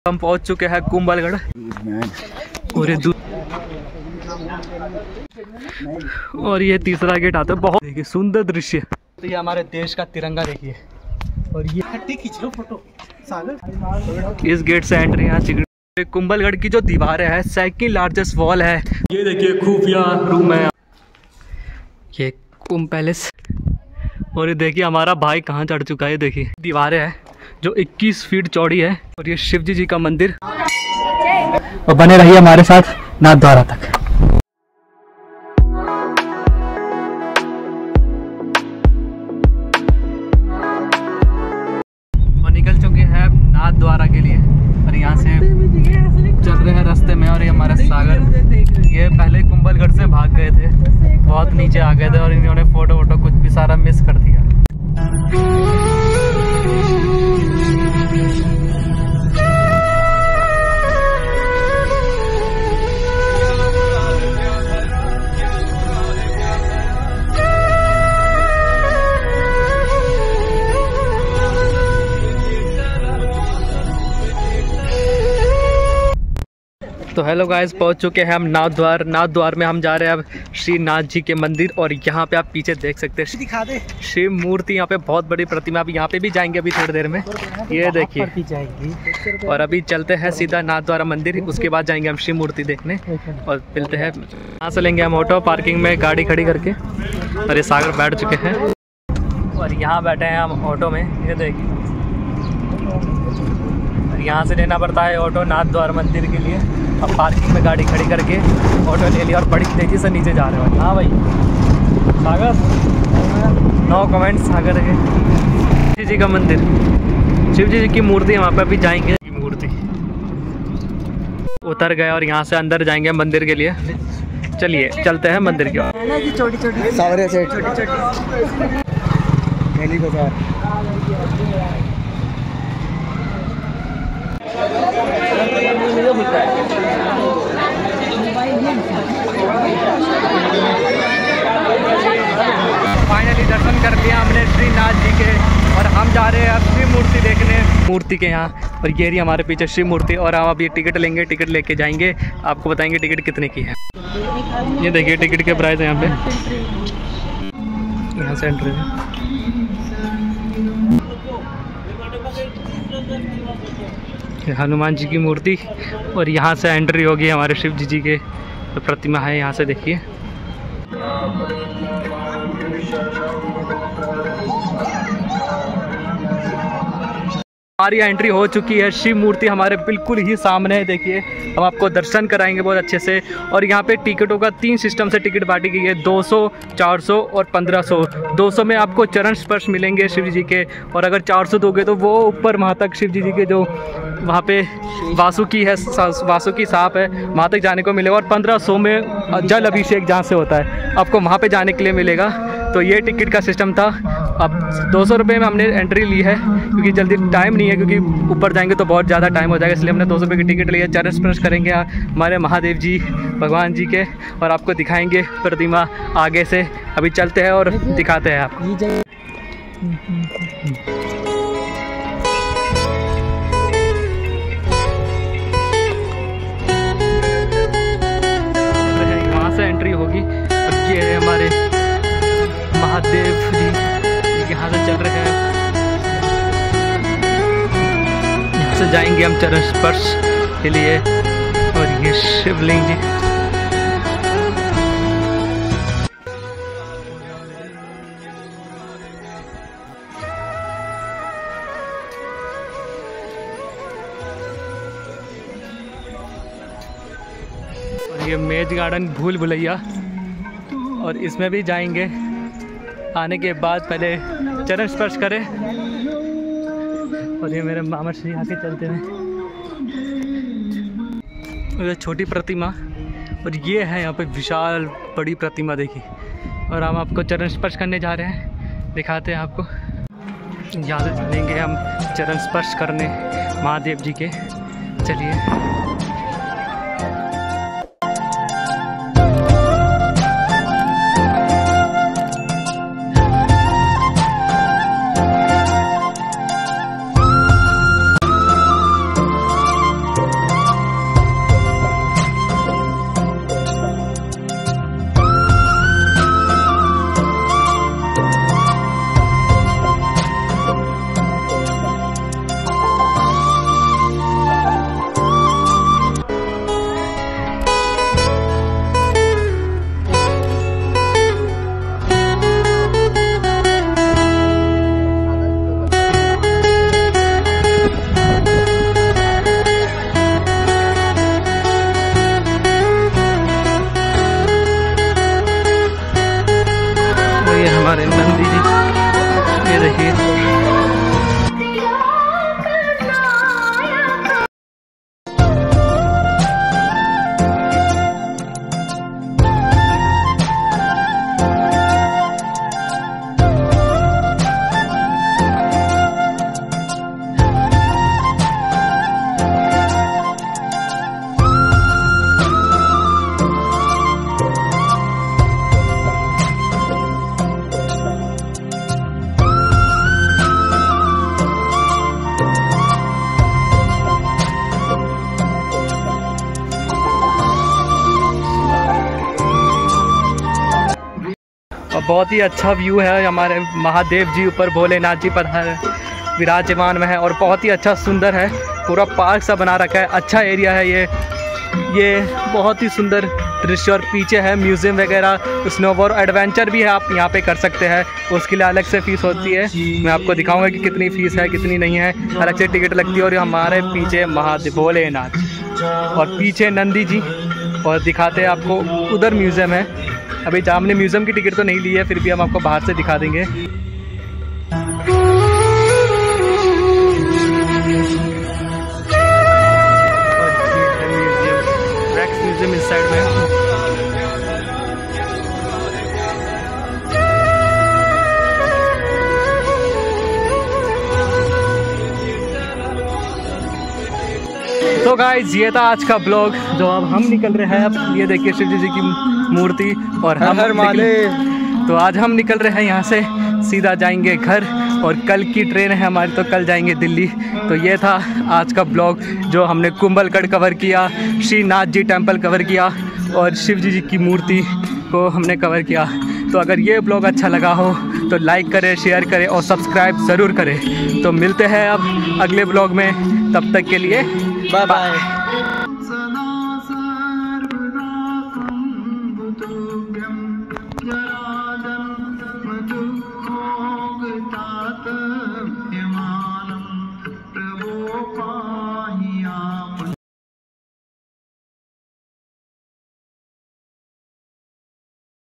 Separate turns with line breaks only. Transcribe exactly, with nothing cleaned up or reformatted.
हम पहुंच चुके हैं कुंभलगढ़ और ये दू और ये तीसरा गेट आता है। बहुत देखिए सुंदर दृश्य। तो ये हमारे देश का तिरंगा देखिए और ये खींच लो फोटो सागर। इस गेट से एंट्री यहाँ कुंभलगढ़ की जो दीवारें है सेकंड लार्जेस्ट वॉल है। ये देखिए खुफिया रूम है ये कुंभ पैलेस। और ये देखिए हमारा भाई कहाँ चढ़ चुका है। देखिए दीवारें है जो इक्कीस फीट चौड़ी है और ये शिव जी जी का मंदिर। और बने रहिए हमारे साथ नाथ द्वारा तक। और निकल चुके हैं नाथ द्वारा के लिए और यहाँ से चल रहे हैं रास्ते में। और ये हमारा सागर, ये पहले कुंभलगढ़ से भाग गए थे, बहुत नीचे आ गए थे और इन्होंने फोटो वोटो कुछ भी सारा मिस कर दिया। तो हेलो गाइस, पहुंच चुके हैं हम नाथ द्वार। नाथ द्वार में हम जा रहे हैं अब श्री नाथ जी के मंदिर। और यहाँ पे आप पीछे देख सकते हैं दिखा दे शिव मूर्ति, यहाँ पे बहुत बड़ी प्रतिमा। अब यहाँ पे भी जाएंगे अभी थोड़ी देर में, ये देखिए। और अभी चलते हैं सीधा नाथ द्वारा मंदिर, उसके बाद जाएंगे हम शिव मूर्ति देखने और मिलते हैं। यहाँ से लेंगे हम ऑटो, पार्किंग में गाड़ी खड़ी करके। और ये सागर बैठ चुके हैं और यहाँ बैठे हैं हम ऑटो में, ये देखिए। यहाँ से लेना पड़ता है ऑटो नाथ द्वार मंदिर के लिए। अब पार्किंग में गाड़ी खड़ी करके ऑटो ले लिया और बड़ी तेज़ी से नीचे जा रहे हैं। हाँ भाई सागर, नो कमेंट। सागर है शिव जी का मंदिर, शिव जी की मूर्ति है वहाँ पर। अभी जाएंगे मूर्ति उतर गए और यहाँ से अंदर जाएंगे मंदिर के लिए। चलिए चलते हैं मंदिर की ओर। छोटी छोटी सावरे से छोटी फाइनली दर्शन कर लिया हमने श्री नाथ जी के और हम जा रहे हैं अब शिव मूर्ति देखने मूर्ति के यहाँ। और ये रही हमारे पीछे शिव मूर्ति और हम अभी टिकट लेंगे, टिकट लेके जाएंगे, आपको बताएंगे टिकट कितने की है। ये देखिए टिकट के प्राइस है यहाँ पे, यहाँ से एंट्री है। हनुमान जी की मूर्ति और यहाँ से एंट्री होगी हमारे शिव जी जी के तो प्रतिमा है। यहाँ से देखिए हमारी एंट्री हो चुकी है। शिव मूर्ति हमारे बिल्कुल ही सामने है, देखिए। हम आपको दर्शन कराएंगे बहुत अच्छे से। और यहाँ पे टिकटों का तीन सिस्टम से टिकट बांटी गई है, दो सौ, चार सौ और पंद्रह सौ। दो सौ में आपको चरण स्पर्श मिलेंगे शिव जी के, और अगर चार सौ दोगे तो वो ऊपर वहाँ तक शिव जी के जो वहाँ पे वासुकी है, वासुकी सांप है, वहाँ तक जाने को मिलेगा। और पंद्रह सौ में जल अभिषेक जहाँ से होता है आपको वहाँ पे जाने के लिए मिलेगा। तो ये टिकट का सिस्टम था। अब दो सौ रुपये में हमने एंट्री ली है क्योंकि जल्दी टाइम नहीं है, क्योंकि ऊपर जाएंगे तो बहुत ज़्यादा टाइम हो जाएगा, इसलिए हमने दो सौ रुपये की टिकट ली है। चरण स्पर्श करेंगे हमारे महादेव जी भगवान जी के और आपको दिखाएंगे प्रतिमा आगे से। अभी चलते हैं और दिखाते हैं आपको। वहाँ से एंट्री होगी और ये है हमारे महादेव जी, यहाँ से चल रहे हैं। यहाँ से जाएंगे हम चरण स्पर्श के लिए। और ये शिवलिंग जी, और ये मेज गार्डन भूल भुलैया, और इसमें भी जाएंगे। आने के बाद पहले चरण स्पर्श करें। और ये मेरे मामा श्री आके चलते हैं। और ये छोटी प्रतिमा, और ये है यहाँ पे विशाल बड़ी प्रतिमा देखिए। और हम आपको चरण स्पर्श करने जा रहे हैं, दिखाते हैं आपको। यहाँ से चलेंगे हम चरण स्पर्श करने महादेव जी के। चलिए बहुत ही अच्छा व्यू है। हमारे महादेव जी ऊपर भोलेनाथ जी पधार विराजमान में है और बहुत ही अच्छा सुंदर है। पूरा पार्क सा बना रखा है, अच्छा एरिया है ये ये बहुत ही सुंदर दृश्य। और पीछे है म्यूज़ियम वगैरह, स्नोबोर्ड एडवेंचर भी है, आप यहाँ पे कर सकते हैं। उसके लिए अलग से फ़ीस होती है, मैं आपको दिखाऊंगा कि कितनी फ़ीस है कितनी नहीं है, अलग से टिकट लगती है। और हमारे पीछे महादेव भोलेनाथ और पीछे नंदी जी, और दिखाते हैं आपको उधर म्यूज़ियम है। अभी हमने म्यूज़ियम की टिकट तो नहीं ली है, फिर भी हम आपको बाहर से दिखा देंगे। म्यूजियम इस साइड में। तो गाइस ये था आज का ब्लॉग। जो अब हम निकल रहे हैं, अब ये देखिए शिव जी की मूर्ति और हम
हर
निकल, तो आज हम निकल रहे हैं यहाँ से, सीधा जाएंगे घर और कल की ट्रेन है हमारी, तो कल जाएंगे दिल्ली। तो ये था आज का ब्लॉग जो हमने कुंभलगढ़ कवर किया, श्रीनाथ जी टेम्पल कवर किया और शिव जी की मूर्ति को हमने कवर किया। तो अगर ये ब्लॉग अच्छा लगा हो तो लाइक करें, शेयर करें और सब्सक्राइब ज़रूर करें। तो मिलते हैं अब अगले ब्लॉग में, तब तक के लिए बाय बाय।